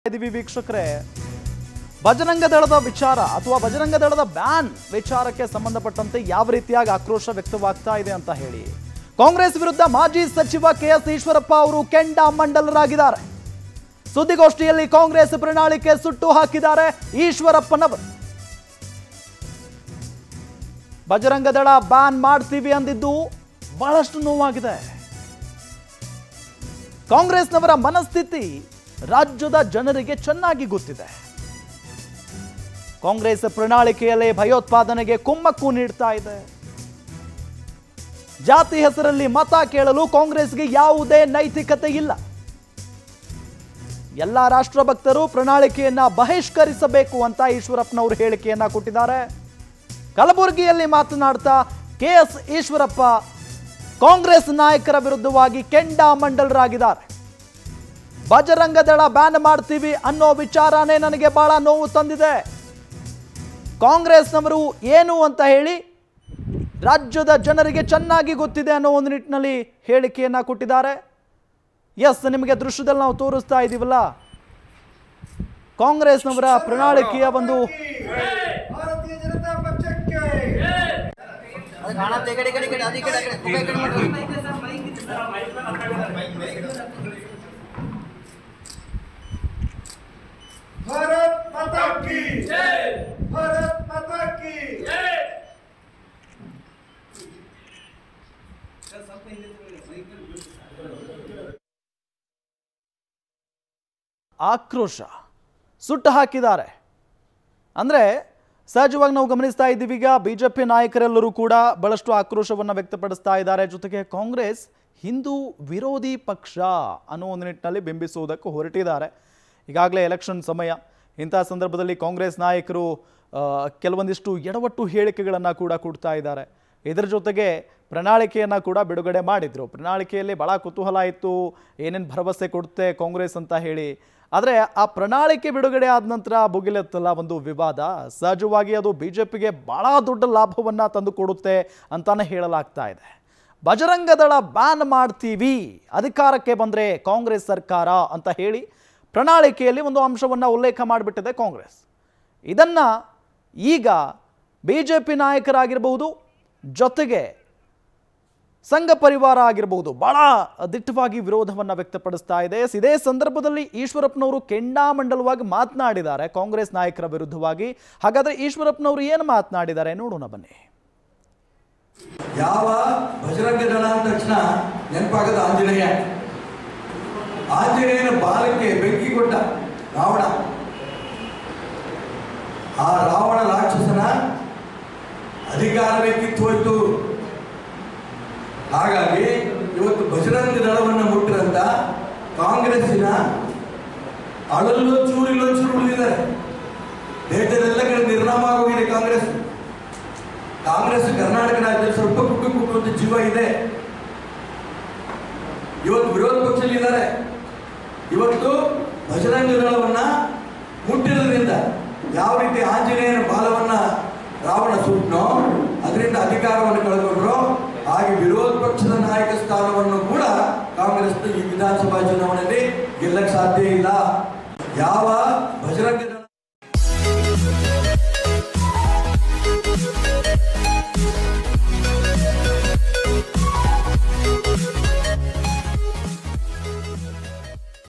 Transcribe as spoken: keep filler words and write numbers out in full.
ಇದೀವಿ ವೀಕ್ಷಕರೇ, ಬಜರಂಗ ದಳದ ವಿಚಾರ ಅಥವಾ ಬಜರಂಗ ದಳದ ಬ್ಯಾನ್ ವಿಚಾರಕ್ಕೆ ಸಂಬಂಧಪಟ್ಟಂತೆ ಯಾವ ರೀತಿಯಾಗಿ ಆಕ್ರೋಶ ವ್ಯಕ್ತವಾಗ್ತಾ ಇದೆ ಅಂತ ಹೇಳಿ ಕಾಂಗ್ರೆಸ್ ವಿರುದ್ಧ ಮಾಜಿ ಸಚಿವ ಕೆ ಎಸ್ ಈಶ್ವರಪ್ಪ ಅವರು ಕೆಂಡಾಮಂಡಲರಾಗಿದ್ದಾರೆ. ಸುದ್ದಿಗೋಷ್ಠಿಯಲ್ಲಿ ಕಾಂಗ್ರೆಸ್ ಪ್ರಣಾಳಿಕೆ ಸುಟ್ಟು ಹಾಕಿದ್ದಾರೆ ಈಶ್ವರಪ್ಪನವರು. ಬಜರಂಗ ದಳ ಬ್ಯಾನ್ ಮಾಡ್ತೀವಿ ಅಂದಿದ್ದು ಬಹಳಷ್ಟು ನೋವಾಗಿದೆ. ಕಾಂಗ್ರೆಸ್ನವರ ಮನಸ್ಥಿತಿ ರಾಜ್ಯದ ಜನರಿಗೆ ಚೆನ್ನಾಗಿ ಗೊತ್ತಿದೆ. ಕಾಂಗ್ರೆಸ್ ಪ್ರಣಾಳಿಕೆಯಲ್ಲಿ ಭಯೋತ್ಪಾದನೆಗೆ ಕುಮ್ಮಕ್ಕು ನೀಡ್ತಾ ಇದೆ. ಜಾತಿ ಹೆಸರಲ್ಲಿ ಮತ ಕೇಳಲು ಕಾಂಗ್ರೆಸ್ಗೆ ಯಾವುದೇ ನೈತಿಕತೆ ಇಲ್ಲ. ಎಲ್ಲ ರಾಷ್ಟ್ರಭಕ್ತರು ಪ್ರಣಾಳಿಕೆಯನ್ನ ಬಹಿಷ್ಕರಿಸಬೇಕು ಅಂತ ಈಶ್ವರಪ್ಪನವರು ಹೇಳಿಕೆಯನ್ನ ಕೊಟ್ಟಿದ್ದಾರೆ. ಕಲಬುರಗಿಯಲ್ಲಿ ಮಾತನಾಡ್ತಾ ಕೆ ಎಸ್ ಈಶ್ವರಪ್ಪ ಕಾಂಗ್ರೆಸ್ ನಾಯಕರ ವಿರುದ್ಧವಾಗಿ ಕೆಂಡಾಮಂಡಲರಾಗಿದ್ದಾರೆ. ಬಜರಂಗ ದಳ ಬ್ಯಾನ್ ಮಾಡ್ತೀವಿ ಅನ್ನೋ ವಿಚಾರನೇ ನನಗೆ ಬಹಳ ನೋವು ತಂದಿದೆ. ಕಾಂಗ್ರೆಸ್ನವರು ಏನು ಅಂತ ಹೇಳಿ ರಾಜ್ಯದ ಜನರಿಗೆ ಚೆನ್ನಾಗಿ ಗೊತ್ತಿದೆ ಅನ್ನೋ ಒಂದು ನಿಟ್ಟಿನಲ್ಲಿ ಹೇಳಿಕೆಯನ್ನ ಕೊಟ್ಟಿದ್ದಾರೆ. ಎಸ್, ನಿಮಗೆ ದೃಶ್ಯದಲ್ಲಿ ನಾವು ತೋರಿಸ್ತಾ ಇದ್ದೀವಲ್ಲ, ಕಾಂಗ್ರೆಸ್ನವರ ಪ್ರಣಾಳಿಕೆಯ ಒಂದು ಭಾರತೀಯ ಜನತಾ ಪಕ್ಷಕ್ಕೆ भारत माता की जय, भारत माता की जय। ಆಕ್ರೋಶ ಸುಟ್ಟು ಹಾಕಿದ್ದಾರೆ. ಅಂದ್ರೆ ಸಹಜವಾಗಿ ನಾವು ಗಮನಿಸ್ತಾ ಇದ್ದೀವಿ, ಈಗ ಬಿಜೆಪಿ ನಾಯಕರೆಲ್ಲರೂ ಕೂಡ ಬಹಳಷ್ಟು ಆಕ್ರೋಶವನ್ನು ವ್ಯಕ್ತಪಡಿಸ್ತಾ ಇದ್ದಾರೆ. ಜೊತೆಗೆ ಕಾಂಗ್ರೆಸ್ ಹಿಂದೂ ವಿರೋಧಿ ಪಕ್ಷ ಅನ್ನೋ ಒಂದು ನಿಟ್ಟಿನಲ್ಲಿ ಬಿಂಬಿಸುವುದಕ್ಕೆ ಹೊರಟಿದ್ದಾರೆ. ಈಗಾಗಲೇ ಎಲೆಕ್ಷನ್ ಸಮಯ, ಇಂಥ ಸಂದರ್ಭದಲ್ಲಿ ಕಾಂಗ್ರೆಸ್ ನಾಯಕರು ಕೆಲವೊಂದಿಷ್ಟು ಎಡವಟ್ಟು ಹೇಳಿಕೆಗಳನ್ನು ಕೂಡ ಕೊಡ್ತಾ ಇದ್ದಾರೆ. ಇದರ ಜೊತೆಗೆ ಪ್ರಣಾಳಿಕೆಯನ್ನು ಕೂಡ ಬಿಡುಗಡೆ ಮಾಡಿದರು. ಪ್ರಣಾಳಿಕೆಯಲ್ಲಿ ಭಾಳ ಕುತೂಹಲ ಇತ್ತು, ಏನೇನು ಭರವಸೆ ಕೊಡುತ್ತೆ ಕಾಂಗ್ರೆಸ್ ಅಂತ ಹೇಳಿ. ಆದರೆ ಆ ಪ್ರಣಾಳಿಕೆ ಬಿಡುಗಡೆ ಆದ ನಂತರ ಭುಗಿಲೆತ್ತಲ್ಲ ಒಂದು ವಿವಾದ. ಸಹಜವಾಗಿ ಅದು ಬಿ ಜೆ ಪಿಗೆ ಭಾಳ ದೊಡ್ಡ ಲಾಭವನ್ನು ತಂದು ಕೊಡುತ್ತೆ ಅಂತಾನೆ ಹೇಳಲಾಗ್ತಾ ಇದೆ. ಬಜರಂಗ ದಳ ಬ್ಯಾನ್ ಮಾಡ್ತೀವಿ ಅಧಿಕಾರಕ್ಕೆ ಬಂದರೆ ಕಾಂಗ್ರೆಸ್ ಸರ್ಕಾರ ಅಂತ ಹೇಳಿ ಪ್ರಣಾಳಿಕೆಯಲ್ಲಿ ಒಂದು ಅಂಶವನ್ನು ಉಲ್ಲೇಖ ಮಾಡಿಬಿಟ್ಟಿದೆ ಕಾಂಗ್ರೆಸ್. ಇದನ್ನು ಈಗ ಬಿ ಜೆ ಪಿ ನಾಯಕರಾಗಿರ್ಬೋದು, ಜೊತೆಗೆ ಸಂಘ ಪರಿವಾರ ಆಗಿರಬಹುದು, ಬಹಳ ದಿಟ್ಟವಾಗಿ ವಿರೋಧವನ್ನು ವ್ಯಕ್ತಪಡಿಸ್ತಾ ಇದೆ. ಇದೇ ಸಂದರ್ಭದಲ್ಲಿ ಈಶ್ವರಪ್ಪನವರು ಕೆಂಡಾಮಂಡಲವಾಗಿ ಮಾತನಾಡಿದ್ದಾರೆ ಕಾಂಗ್ರೆಸ್ ನಾಯಕರ ವಿರುದ್ಧವಾಗಿ. ಹಾಗಾದ್ರೆ ಈಶ್ವರಪ್ಪನವರು ಏನು ಮಾತನಾಡಿದ್ದಾರೆ ನೋಡೋಣ ಬನ್ನಿ. ಯಾವ ಬಜರಂಗ ದಳ ಅಂದ ತಕ್ಷಣ ನೆನಪಾಗದ ಆಂಜನೇಯ. ಆಂಜನೇಯನ ಬಾಲಕ್ಕೆ ಬೆಂಕಿ ಕೊಟ್ಟ ರಾವಣ. ಆ ರಾವಣ ರಾಕ್ಷಸನ ಅಧಿಕಾರವೇ ಕಿತ್ತುಹೋಯ್ತು. ಹಾಗಾಗಿ ಇವತ್ತು ಬಜರಂಗ ದಳವನ್ನು ಮುಟ್ಟಿರಂತ ಕಾಂಗ್ರೆಸ್ಸಿನ ಅಳಲು ಚೂರಿಲೋ ಚೂರು ಉಳಿದಿದ್ದಾರೆ. ದೇಶದೆಲ್ಲ ಕಡೆ ನಿರ್ನಾಮ ಆಗೋಗಿದೆ ಕಾಂಗ್ರೆಸ್. ಕಾಂಗ್ರೆಸ್ ಕರ್ನಾಟಕ ರಾಜ್ಯದಲ್ಲಿ ಸ್ವಲ್ಪ ಕುಟು ಕುಟುಂಬದ ಜೀವ ಇದೆ. ಇವತ್ತು ವಿರೋಧ ಪಕ್ಷದಲ್ಲಿ ಇದ್ದಾರೆ. ಇವತ್ತು ಬಜರಂಗ ದಳವನ್ನ ಮುಟ್ಟಿರೋದ್ರಿಂದ ಯಾವ ರೀತಿ ಆಂಜನೇಯನ ಬಾಲವನ್ನ ರಾವಣ ಸುಟ್ಟನೋ ಅದರಿಂದ ಅಧಿಕಾರವನ್ನು ಕಳೆದುಕೊಂಡ್ರು, ಹಾಗೆ ವಿರೋಧ ಪಕ್ಷದ ನಾಯಕ ಸ್ಥಾನವನ್ನು ಕೂಡ ಕಾಂಗ್ರೆಸ್ ಈ ವಿಧಾನಸಭಾ ಚುನಾವಣೆಯಲ್ಲಿ ಗೆಲ್ಲಕ್ಕೆ ಸಾಧ್ಯ ಇಲ್ಲ. ಯಾವ ಬಜರಂಗ